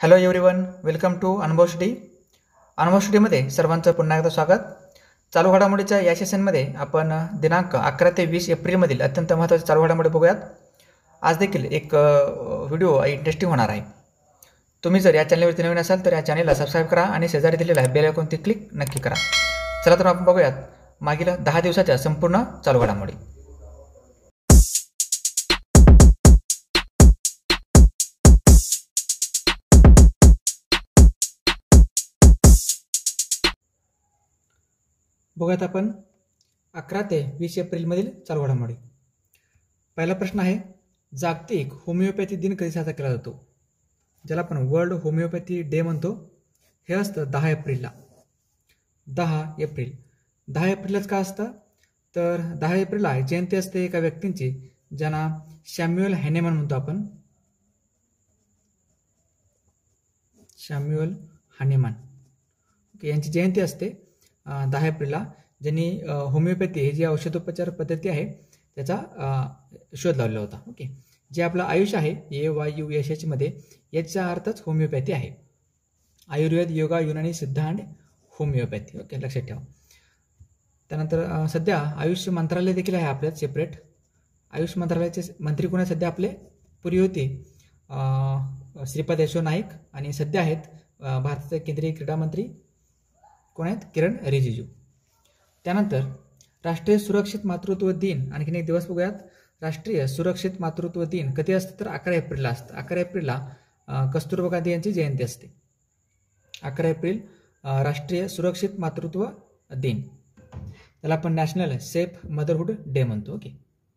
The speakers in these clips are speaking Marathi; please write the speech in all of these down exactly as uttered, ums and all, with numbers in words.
Hello everyone, welcome to Anubhav study. Anubhav स्टडीमध्ये सर्वांचं पुन्हा एकदा स्वागत. चालू घडामोडीच्या या सेशनमध्ये आपण दिनांक अकरा ते वीस एप्रिलमधील अत्यंत महत्त्वाचे चालू घडामोडी बघूयात. आज देखील एक व्हिडिओ इंटरेस्टिंग होणार आहे. तुम्ही जर या चॅनलवरती नवीन असाल तर या चॅनलला सबस्क्राईब करा आणि शेजारी दिलेला बेल आयकॉनवरती क्लिक नक्की करा. चला तर आपण बघूयात मागील दहा दिवसाच्या संपूर्ण चालू घडामोडी. बघूयात आपण अकरा ते वीस एप्रिलमधील चालू घडामोडी. पहिला प्रश्न आहे, जागतिक होमिओपॅथी दिन कधी साजरा केला जातो? ज्याला आपण वर्ल्ड होमिओपॅथी डे म्हणतो, हे असतं दहा एप्रिलला. दहा एप्रिल दहा एप्रिलच का असतं तर दहा एप्रिलला जयंती असते एका व्यक्तींची, ज्यांना सॅम्युअल हॅनेमन म्हणतो आपण. सॅम्युअल हानेमन यांची जयंती असते दहा एप्रिलला, ज्यांनी होमिओपॅथी ही जी औषधोपचार पद्धती आहे त्याचा शोध लावला होता. ओके, जे आपलं आयुष आहे A Y U S H मध्ये, याचा अर्थच होमिओपॅथी आहे. आयुर्वेद, योगा, युनानी, सिद्ध आणि होमिओपॅथी. ओके, लक्षात ठेवा. त्यानंतर सध्या आयुष मंत्रालय देखील आहे आपल्यात सेपरेट. आयुष मंत्रालयाचे मंत्री कोण सध्या आपले? पूर्वी होते श्रीपाद येशो नाईक आणि सध्या आहेत भारताचे केंद्रीय क्रीडा मंत्री कोण आहेत? किरण रिजिजू. त्यानंतर राष्ट्रीय सुरक्षित मातृत्व दिन, आणखीन एक दिवस बघूयात. राष्ट्रीय सुरक्षित मातृत्व दिन कधी असतं तर अकरा एप्रिलला असतं. अकरा एप्रिलला कस्तुरबा गांधी यांची जयंती असते. अकरा एप्रिल राष्ट्रीय सुरक्षित मातृत्व दिन, त्याला आपण नॅशनल सेफ मदरहुड डे म्हणतो. ओके,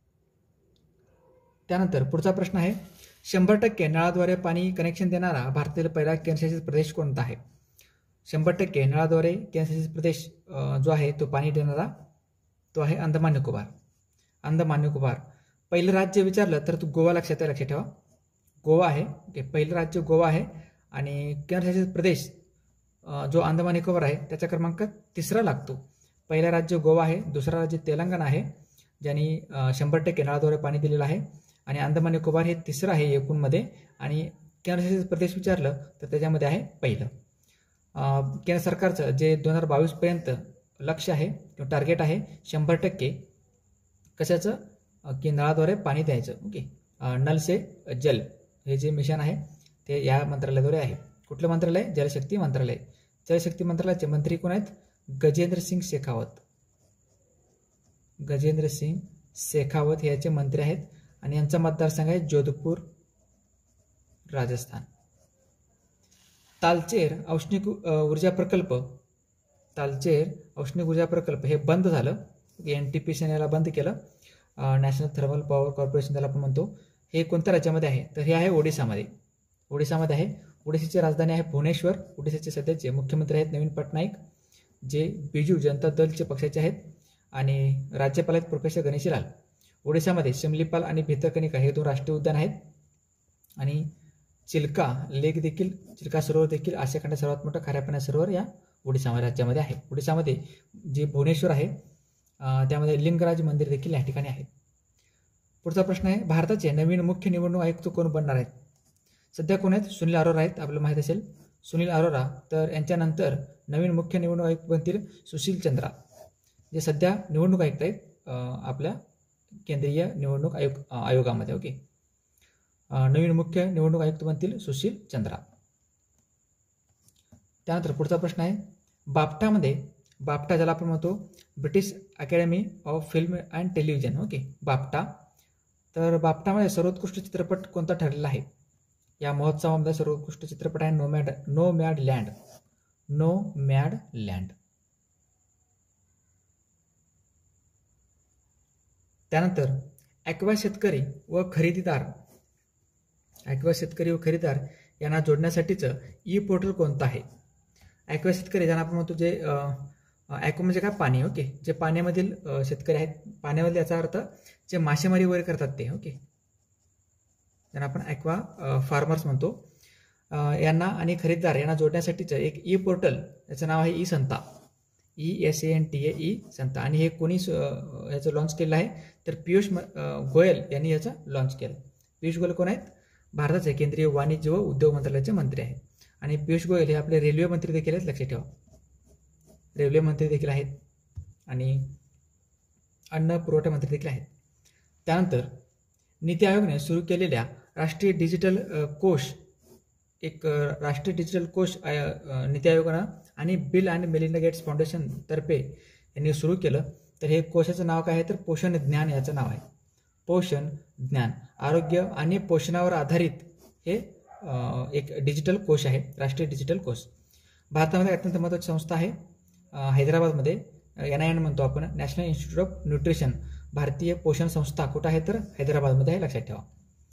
त्यानंतर पुढचा प्रश्न आहे, शंभर टक्के नळाद्वारे पाणी कनेक्शन देणारा भारतातील पहिला केंद्रशासित प्रदेश कोणता आहे? शंभर टक्के नळाद्वारे केंद्रशासित प्रदेश जो आहे तो पाणी देणारा तो आहे अंदमान निकोबार. अंदमान निकोबार. पहिलं राज्य विचारलं तर तो गोवा लक्षात लक्षात ठेवा. गोवा आहे. ओके, पहिलं राज्य गोवा आहे आणि केंद्रशासित प्रदेश जो अंदमान निकोबार आहे त्याचा क्रमांक तिसरा लागतो. पहिलं राज्य गोवा आहे, दुसरा राज्य तेलंगणा आहे ज्यांनी शंभर टक्के नळाद्वारे पाणी दिलेलं आहे, आणि अंदमान निकोबार हे तिसरं आहे एकूणमध्ये, आणि केंद्रशासित प्रदेश विचारलं तर त्याच्यामध्ये आहे पहिलं. केंद्र सरकारचं जे दोन हजार बावीस पर्यंत लक्ष आहे किंवा टार्गेट आहे शंभर टक्के कशाचं की नळाद्वारे पाणी द्यायचं. ओके, नल से जल हे जे मिशन आहे ते या मंत्रालयाद्वारे आहे. कुठलं मंत्रालय? जलशक्ती मंत्रालय. जलशक्ती मंत्रालयाचे मंत्री कोण आहेत? गजेंद्र सिंग शेखावत. गजेंद्र सिंग शेखावत हे याचे मंत्री आहेत आणि यांचा मतदारसंघ आहे जोधपूर, राजस्थान. तालचेर औष्णिक ऊर्जा प्रकल्प तालचेर औष्णिक ऊर्जा प्रकल्प हे बंद झालं. एन टी पी सी याला बंद केलं. नॅशनल थर्मल पॉवर कॉर्पोरेशन त्याला आपण म्हणतो. हे कोणत्या राज्यामध्ये आहे तर हे आहे ओडिसामध्ये. ओडिसामध्ये आहे. ओडिशाची राजधानी आहे भुवनेश्वर. ओडिशाचे सध्याचे मुख्यमंत्री आहेत नवीन पटनाईक, जे बिजू जनता दलचे पक्षाचे आहेत, आणि राज्यपाल आहेत प्रोफेसर गणेशी लाल. ओडिसामध्ये शिमलीपाल आणि भितरकनिका हे दोन राष्ट्रीय उद्यान आहेत, आणि चिल्का लेक देखील, चिल्का सरोवर देखील आशिया खंडात सर्वात मोठं खाऱ्या पाण्याचं सरोवर या ओडिसा राज्यामध्ये आहे. ओडिसामध्ये जे भुवनेश्वर आहे त्यामध्ये लिंगराज मंदिर देखील या ठिकाणी आहे. पुढचा प्रश्न आहे, भारताचे नवीन मुख्य निवडणूक आयुक्त कोण बनणार आहेत? सध्या कोण आहेत? सुनील अरोरा आहेत, आपल्याला माहीत असेल सुनील अरोरा. तर यांच्यानंतर नवीन मुख्य निवडणूक आयुक्त बनतील सुशील चंद्रा, जे सध्या निवडणूक आयुक्त आहेत आपल्या केंद्रीय निवडणूक आयोग आयोगामध्ये. ओके, नवीन मुख्य निवडणूक आयुक्त बनतील सुशील चंद्रा. त्यानंतर पुढचा प्रश्न आहे, बाफ्टामध्ये, बाफ्टा ज्याला आपण म्हणतो British Academy of Film and Television. Okay, BAFTA. तर बाफ्टामध्ये सर्वोत्कृष्ट चित्रपट कोणता ठरलेला आहे? या महोत्सवामध्ये सर्वोत्कृष्ट चित्रपट आहे no mad Nomadland. Nomadland. त्यानंतर ॲक्वा शेतकरी व खरेदीदार ॲक्वा शेतकरी व खरेदीदार यांना जोडण्यासाठीचं ई पोर्टल कोणतं आहे? ॲक्वा शेतकरी ज्यांना आपण म्हणतो, जे ॲक्वा म्हणजे काय? पाणी. ओके, जे पाण्यामधील शेतकरी आहेत, पाण्यामधील याचा अर्थ जे मासेमारी वगैरे करतात ते. ओके, ज्यांना आपण ॲक्वा फार्मर्स म्हणतो, यांना आणि खरेदीदार यांना जोडण्यासाठीचं एक ई पोर्टल, याचं नाव आहे e Santa. E S A N T A e Santa. आणि हे कोणी याचं लॉन्च केलं आहे तर पियुष गोयल यांनी याचं लॉन्च केलं. पियुष गोयल कोण आहेत? भारताचे केंद्रीय वाणिज्य व उद्योग मंत्रालयाचे मंत्री आहेत. आणि पियुष गोयल हे आपले रेल्वे मंत्री देखील आहेत, लक्षात ठेवा, रेल्वे मंत्री देखील आहेत आणि अन्न पुरवठा मंत्री देखील आहेत. त्यानंतर नीती आयोगाने सुरू केलेल्या राष्ट्रीय डिजिटल कोश, एक राष्ट्रीय डिजिटल कोश नीती आयोगानं आणि बिल आणि मेलिंडा गेट्स फाउंडेशन तर्फे यांनी सुरू केलं. तर हे कोशाचं नाव काय आहे, तर पोषण ज्ञान याचं नाव आहे. पोषण ज्ञान, आरोग्य आणि पोषणावर आधारित हे एक डिजिटल कोश आहे, राष्ट्रीय डिजिटल कोश. भारतामध्ये अत्यंत महत्त्वाची संस्था आहे हैदराबादमध्ये, एन आय एन म्हणतो आपण, नॅशनल इन्स्टिट्यूट ऑफ न्यूट्रिशन, भारतीय पोषण संस्था कुठं आहे, तर हैदराबादमध्ये आहे, लक्षात ठेवा.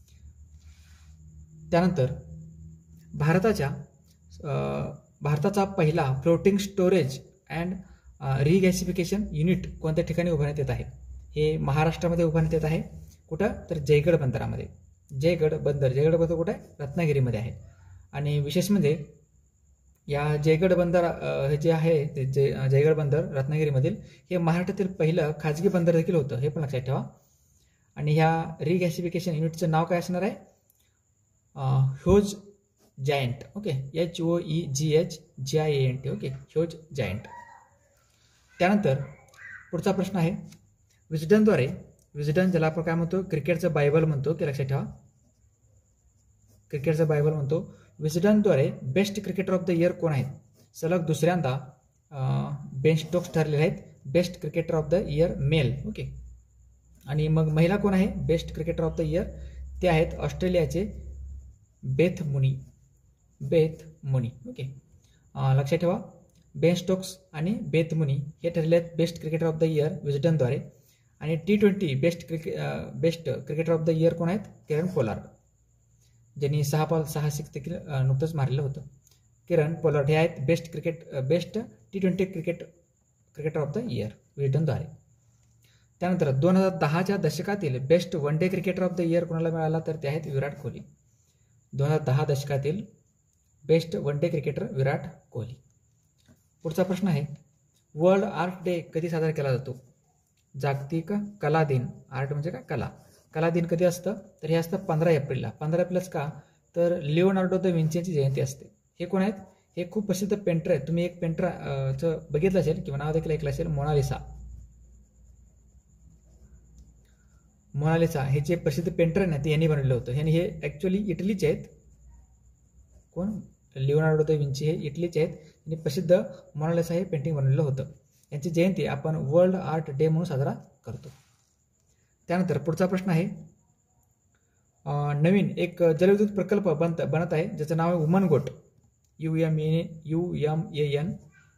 त्यानंतर भारताच्या भारताचा पहिला floating storage and regasification unit कोणत्या ठिकाणी उभारण्यात येत आहे? हे महाराष्ट्रामध्ये उभारण्यात येत आहे. कुठं, तर जयगड बंदरामध्ये. जयगड बंदर, जयगड बंदर कुठं आहे, रत्नागिरीमध्ये आहे. आणि विशेष म्हणजे या जयगड बंदर हे जे आहे ते जय जयगड बंदर रत्नागिरीमधील हे महाराष्ट्रातील पहिलं खाजगी बंदर देखील होतं, हे पण लक्षात ठेवा. आणि ह्या रिगॅसिफिकेशन युनिटचं नाव काय असणार आहे? Hoegh Giant. Okay, H O E G H G I A N T. Okay, Hoegh Giant. त्यानंतर पुढचा प्रश्न आहे, विस्डनद्वारे, विस्डन ज्याला आपण काय म्हणतो, क्रिकेटचं बायबल म्हणतो, की लक्षात ठेवा, क्रिकेटचं बायबल म्हणतो. विस्डनद्वारे best cricketer of the year कोण आहेत? सलग दुसऱ्यांदा बेन स्टोक्स ठरलेले आहेत best cricketer of the year male. Okay, आणि मग महिला कोण आहे best cricketer of the year? ते आहेत ऑस्ट्रेलियाचे Beth Mooney, Beth Mooney. Okay, लक्षात ठेवा, बेन स्टोक्स आणि बेथ मुनी हे ठरले आहेत best cricketer of the year विस्डनद्वारे. आणि टी ट्वेंटी बेस्ट क्रिके best cricketer of the year कोण आहेत? किरण पोलार्ड, ज्यांनी सहा बॉल सहा सिक्स देखील नुकतंच मारलेलं होतं. किरण पोलार्ड हे आहेत best cricket best T twenty cricket cricketer of the year विस्डनद्वारे. त्यानंतर दोन हजार दहाच्या दशकातील best one day cricketer of the year कोणाला मिळाला? तर ते आहेत विराट कोहली. दोन हजार दहा दशकातील best one day cricketer Virat Kohli. पुढचा प्रश्न आहे, वर्ल्ड आर्ट डे कधी साजरा केला जातो? जागतिक कला दिन. आर्ट म्हणजे काय? कला. कला दिन कधी असतं? तर हे असतं पंधरा एप्रिलला. पंधरा एप्रिलच का? तर लिओनार्डो द विंचीची जयंती असते. हे कोण आहेत? हे खूप प्रसिद्ध पेंटर आहेत. तुम्ही एक पेंटर चं बघितलं असेल किंवा नाव देखील ऐकलं असेल, मोनालिसा. मोनालिसा हे जे प्रसिद्ध पेंटर आहे ना, ते यांनी बनवलं होतं. यांनी हे ॲक्च्युअली इटलीचे आहेत. कोण? लिओनार्डो द विंची हे इटलीचे आहेत. यांनी प्रसिद्ध मोनालिसा हे पेंटिंग बनवलेलं होतं. यांची जयंती आपण वर्ल्ड आर्ट डे म्हणून साजरा करतो. त्यानंतर पुढचा प्रश्न आहे, नवीन एक जलविद्युत प्रकल्प बनत बनत आहे ज्याचं नाव आहे Umngot. U M A U M A N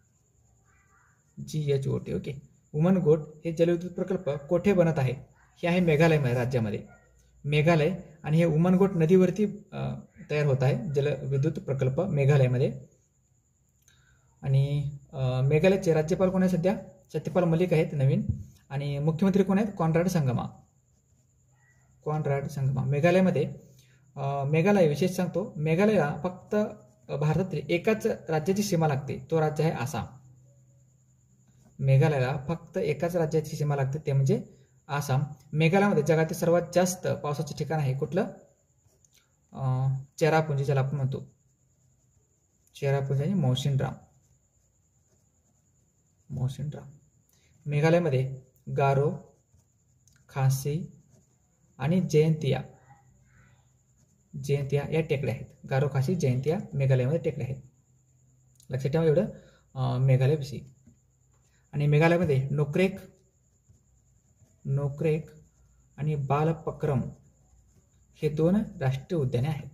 G H O T. Okay, Umngot हे जलविद्युत प्रकल्प कोठे बनत आहे? हे आहे मेघालय राज्यामध्ये, मेघालय. आणि हे उमनगोट नदीवरती तयार होत आहे जलविद्युत प्रकल्प मेघालयमध्ये. आणि मेघालयचे राज्यपाल कोण आहे सध्या? सत्यपाल मलिक आहेत नवीन. आणि मुख्यमंत्री कोण आहेत? Conrad Sangma, Conrad Sangma. मेघालयमध्ये मेघालय विशेष सांगतो, मेघालयला फक्त भारतातील एकाच राज्याची सीमा लागते, तो राज्य आहे आसाम. मेघालयला फक्त एकाच राज्याची सीमा लागते, ते म्हणजे आसाम. मेघालयमध्ये जगातील सर्वात जास्त पावसाचे ठिकाण आहे कुठलं? चेरापुंजी, ज्याला आपण म्हणतो चेरापुंजी आणि मौसिनराम. मौसिनराम. मेघालयमध्ये गारो, खासी आणि जयंतिया, जयंतिया या टेकड्या आहेत. गारो, खासी, जयंतिया मेघालयमध्ये टेकड्या आहेत. लक्षात ठेवा एवढं मेघालयविषयी. आणि मेघालयमध्ये नोक्रेक, नोक्रेक आणि बालपक्रम हे दोन राष्ट्रीय उद्याने आहेत.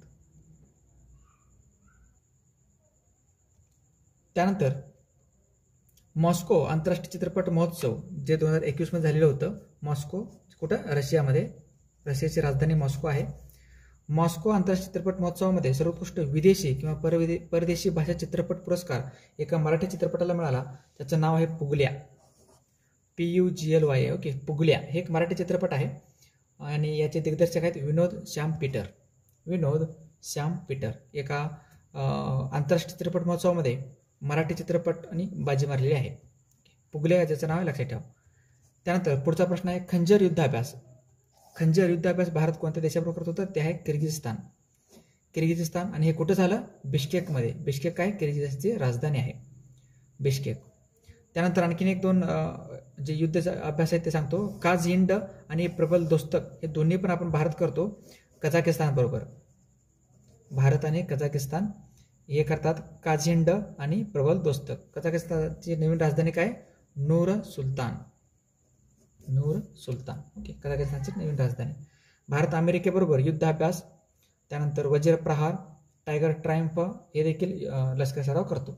त्यानंतर मॉस्को आंतरराष्ट्रीय चित्रपट महोत्सव जे दोन हजार एकवीस मध्ये झालेलं होतं. मॉस्को कुठं? रशियामध्ये. रशियाची राजधानी मॉस्को आहे. मॉस्को आंतरराष्ट्रीय चित्रपट महोत्सवामध्ये सर्वोत्कृष्ट विदेशी किंवा परविदे परदेशी भाषा चित्रपट पुरस्कार एका मराठी चित्रपटाला मिळाला. त्याचं नाव आहे Pugalya, P U G L Y. Okay, Pugalya हे एक मराठी चित्रपट आहे. आणि याचे दिग्दर्शक आहेत विनोद श्याम पीटर. विनोद श्याम पीटर एका आंतरराष्ट्रीय चित्रपट महोत्सवामध्ये मराठी चित्रपट आणि बाजी मारलेली आहे. पुगल्या ज्याचं नाव आहे, लक्षात ठेवा. त्यानंतर पुढचा प्रश्न आहे, खंजर युद्धाभ्यास. खंजर युद्धाभ्यास भारत कोणत्या देशाबरोबर करत होता? ते आहे किर्गिझस्तान. किर्गिझिस्तान, आणि हे कुठं झालं? बिश्केकमध्ये. बिश्केक काय? किर्गिझिस्तानची राजधानी आहे बिश्केक. त्यानंतर आणखीन एक दोन जे युद्ध अभ्यास आहेत ते सांगतो. काझहिंड आणि प्रबल दोस्तक हे दोन्ही पण आपण भारत करतो कझाकिस्तान बरोबर. भारत आणि कझाकिस्तान हे करतात काझहिंड आणि प्रबल दोस्तक. कझाकिस्तानची नवीन राजधानी काय? Nur Sultan. Nur Sultan. Okay, कझाकिस्तानची नवीन राजधानी. भारत अमेरिकेबरोबर युद्धाभ्यास, त्यानंतर वज्रप्रहार, टायगर ट्रायम्फ हे देखील लष्कर सराव करतो.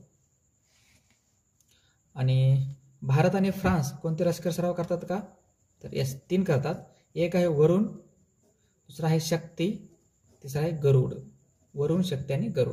आणि भारत आणि फ्रान्स कोणते लष्कर सराव करतात का? तर यस, तीन करतात. एक आहे वरुण, दुसरा आहे शक्ती, तिसरा आहे गरुड. वरुण, शक्ती आणि गरुड.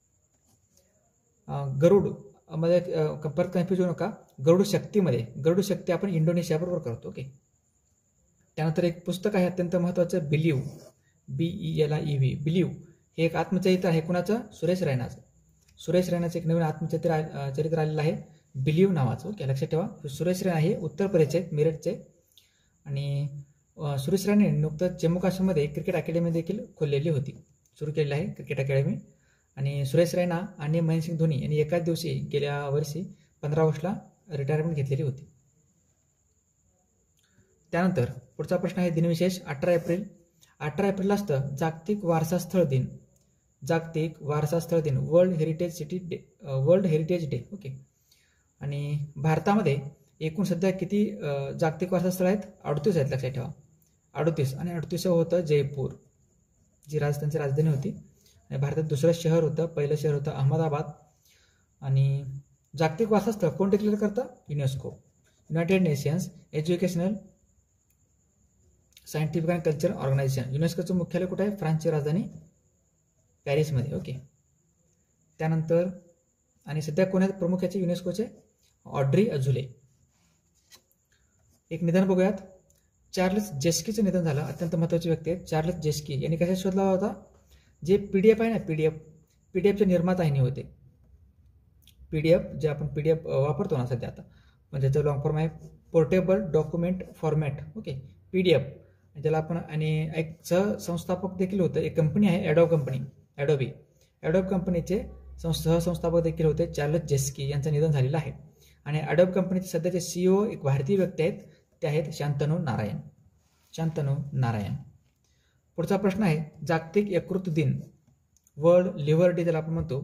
गरुड मध्ये परत कन्फ्युज होऊ नका. गरुड शक्तीमध्ये, गरुड शक्ती आपण इंडोनेशिया बरोबर करतो. ओके. त्यानंतर एक पुस्तक आहे अत्यंत महत्त्वाचं, believe, B E L I E V, believe. हे एक आत्मचरित्र आहे. कुणाचं? सुरेश रैनाचं. सुरेश रैनाचं एक नवीन आत्मचरित्र चरित्र आलेलं आहे, बिलीव नावाचं. ओके, लक्षात ठेवा. सुरेश रैना हे उत्तर प्रदेशचे आहेत, मेरठचे. आणि सुरेश रैनाने नुकतंच जम्मू काश्मीरमध्ये क्रिकेट अकॅडमी देखील खोललेली होती, सुरू केलेली आहे क्रिकेट अकॅडमी. आणि सुरेश रैना आणि महेंद्रसिंग धोनी यांनी एकाच दिवशी गेल्या वर्षी पंधरा ऑगस्टला रिटायरमेंट घेतलेली होती. त्यानंतर पुढचा प्रश्न आहे दिनविशेष. अठरा एप्रिल. अठरा एप्रिलला असतं जागतिक वारसा स्थळ दिन. जागतिक वारसा स्थळ दिन, world heritage city day, world heritage day. Okay. आणि भारतामध्ये एकूण सध्या किती जागतिक वारसा स्थळ आहेत? अडतीस आहेत, लक्षात ठेवा. अडतीस. आणि अडतीस होतं जयपूर, जी राजस्थानची राजधानी होती. आणि भारतात दुसरं शहर होतं, पहिलं शहर होतं अहमदाबाद. आणि जागतिक वारसा स्थळ कोण डिक्लेअर करतं? UNESCO, United Nations Educational Scientific and Culture Organisation. युनेस्कोचं मुख्यालय कुठे आहे? फ्रान्सची राजधानी पॅरिसमध्ये. ओके. त्यानंतर आणि सध्या कोण आहेत प्रमुख याचे युनेस्कोचे? ऑड्री अझुले. एक निधन बघूयात. चार्ल्स जेस्कीचं निधन झालं. अत्यंत महत्त्वाची व्यक्ती आहेत चार्ल्स जेस्की. यांनी कशात शोध लावला होता? जे पीडीएफ आहे ना, पीडीएफ पीडीएफचे निर्माता ह्यांनी होते. पीडीएफ जे आपण पीडीएफ वापरतो ना सध्या आता, म्हणजे त्याचं लॉंग फॉर्म आहे portable document format. Okay, PDF. ज्याला आपण, आणि एक सहसंस्थापक देखील होतं, एक कंपनी आहे ॲडोब कंपनी, ॲडोबी. ॲडोब कंपनीचे सहसंस्थापक देखील होते चार्ल्स जेस्की. यांचं निधन झालेलं आहे. आणि ॲडोब कंपनीचे सध्याचे सीईओ एक भारतीय व्यक्ती आहेत, ते आहेत शांतनू नारायण. शांतनू नारायण. पुढचा प्रश्न आहे जागतिक यकृत दिन, वर्ल्ड लिव्हर डे ज्याला आपण म्हणतो.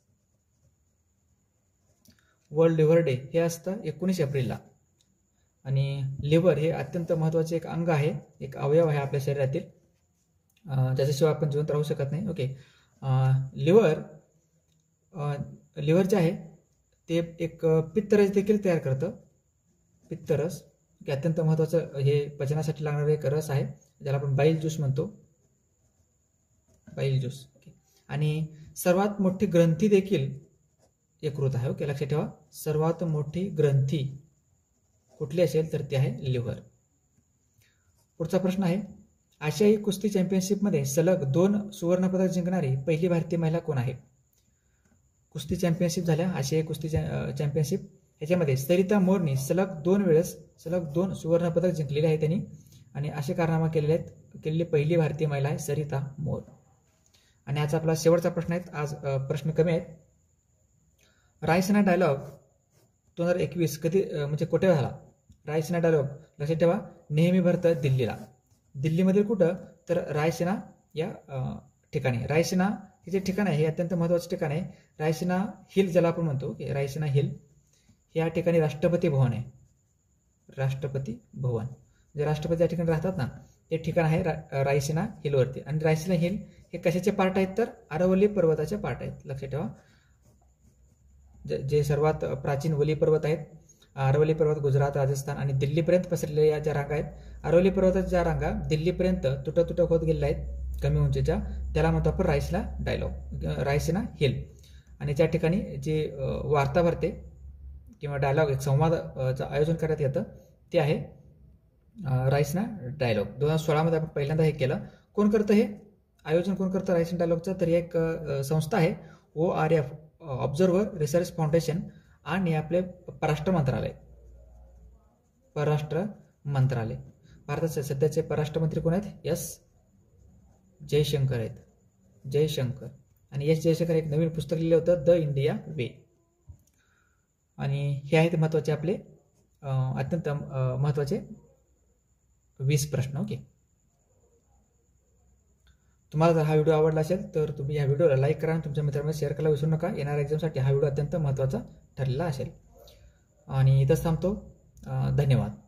वर्ल्ड लिव्हर डे हे असतं एकोणीस एप्रिलला. आणि लिव्हर हे अत्यंत महत्त्वाचे एक अंग आहे, एक अवयव आहे आपल्या शरीरातील, ज्याच्याशिवाय आपण जिवंत राहू शकत नाही. ओके. लिव्हर लिव्हर जे आहे ते एक पित्तरस देखील तयार करतं. पित्तरस हे अत्यंत महत्त्वाचं, हे पचनासाठी लागणारं एक रस आहे, ज्याला आपण बाईल ज्यूस म्हणतो, बाईल ज्यूस. ओके. आणि सर्वात मोठी ग्रंथी देखील यकृत आहे. ओके, लक्षात ठेवा. सर्वात मोठी ग्रंथी कुठली असेल तर ती आहे लिव्हर. पुढचा प्रश्न आहे आशियाई कुस्ती चॅम्पियनशिपमध्ये सलग दोन सुवर्णपदक जिंकणारी पहिली भारतीय महिला कोण आहे? कुस्ती चॅम्पियनशिप झाल्या, आशियाई कुस्ती चॅम्पियनशिप, ह्याच्यामध्ये सरिता मोरनी सलग दोन वेळेस सलग दोन सुवर्णपदक जिंकलेले आहे त्यांनी. आणि असे कारनामा केलेले आहेत, केलेली पहिली भारतीय महिला आहे सरिता मोर. आणि आजचा आपला शेवटचा प्रश्न आहे. आज प्रश्न कमी आहेत. रायसीना डायलॉग दोन हजार एकवीस कधी म्हणजे कुठे झाला? रायसीना डायलॉग लक्षात ठेवा, नेहमी भरतं दिल्लीला. दिल्लीमध्ये कुठं? तर रायसीना या ठिकाणी. रायसीना हे जे ठिकाण आहे हे अत्यंत महत्त्वाचं ठिकाण आहे. रायसीना हिल ज्याला आपण म्हणतो, की रायसीना हिल या ठिकाणी राष्ट्रपती भवन आहे. राष्ट्रपती भवन जे राष्ट्रपती या ठिकाणी राहतात ना, ते ठिकाण आहे रा रायसीना हिलवरती. आणि रायसीना हिल हे कशाचे पार्ट आहेत? तर अरवली पर्वताचे पार्ट आहेत. लक्षात ठेवा, जे सर्वात प्राचीन वली पर्वत आहेत, अरवली पर्वत गुजरात, राजस्थान आणि दिल्लीपर्यंत पसरलेल्या या ज्या रांगा आहेत, अरवली पर्वताच्या ज्या रांगा दिल्लीपर्यंत तुटक तुटक होत गेलेल्या आहेत कमी उंचीच्या, त्याला म्हणतो आपण रायसीना डायलॉग, रायसीना हिल. आणि त्या ठिकाणी जे वार्ता भरते किंवा डायलॉग एक संवादाचं आयोजन करण्यात येतं ते आहे रायसीना डायलॉग. दोन हजार सोळामध्ये आपण पहिल्यांदा हे केलं. कोण करतं हे आयोजन? कोण करतं रायसीना डायलॉगचं? तर एक संस्था आहे O R F, observer research foundation, आणि आपले परराष्ट्र मंत्रालय. परराष्ट्र मंत्रालय भारताचे सध्याचे परराष्ट्र मंत्री कोण आहेत? एस जयशंकर आहेत. जयशंकर. आणि एस जयशंकर एक नवीन पुस्तक लिहिलं होतं, द इंडिया वे. आणि हे आहेत महत्त्वाचे आपले अत्यंत महत्त्वाचे वीस प्रश्न. ओके, तुम्हाला जर हा व्हिडिओ आवडला असेल तर तुम्ही या व्हिडिओला लाईक करा आणि तुमच्या मित्रांमध्ये शेअर करायला विसरू नका. येणाऱ्या एक्झामसाठी हा व्हिडिओ अत्यंत महत्त्वाचा ठरलेला असेल. आणि इथंच थांबतो. धन्यवाद.